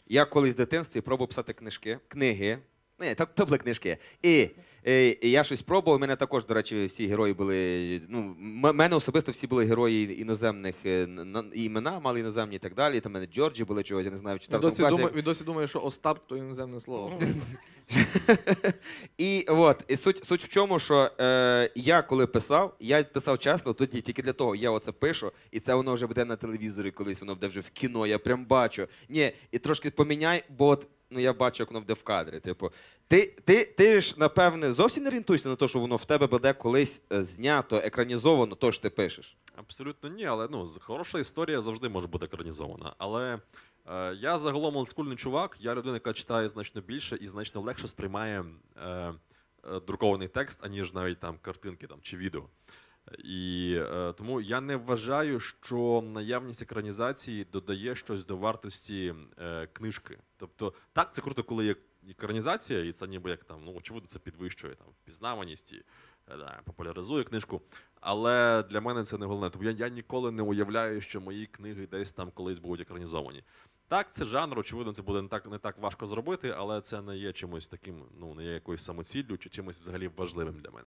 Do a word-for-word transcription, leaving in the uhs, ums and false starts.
Я колись в дитинстві пробував писати книжки, книги. Ні, так, то були книжки. І, і, і я щось пробував, у мене також, до речі, всі герої були, ну, м- мене особисто всі були герої іноземних, е, на- і імена мали іноземні і так далі. Там у мене Джорджі були чогось, я не знаю, в Він четвертому досі, класі. думає, він досі думає, що Остап – то іноземне слово. І от, і суть, суть в чому, що е, я коли писав, я писав чесно, тоді тільки для того, я оце пишу, і це воно вже буде на телевізорі колись, воно буде вже в кіно, я прям бачу. Ні, і трошки поміняй, бо от, ну я бачу, як воно буде в кадрі. Типу, ти, ти, ти ж, напевне, зовсім не орієнтуєшся на те, що воно в тебе буде колись е, знято, екранізовано, то що ти пишеш. Абсолютно ні, але ну, з- хороша історія завжди може бути екранізована. Але е, я загалом олдскульний чувак, я людина, яка читає значно більше і значно легше сприймає е, е, друкований текст, аніж навіть там картинки там, чи відео. І е, тому я не вважаю, що наявність екранізації додає щось до вартості е, книжки. Тобто, так, це круто, коли є екранізація, і це ніби як там, ну, очевидно, це підвищує там впізнаваність і е, да, популяризує книжку. Але для мене це не головне. Тому я, я ніколи не уявляю, що мої книги десь там колись будуть екранізовані. Так, це жанр, очевидно, це буде не так, не так важко зробити, але це не є чимось таким, ну, не є якоюсь самоціллю чи чимось взагалі важливим для мене.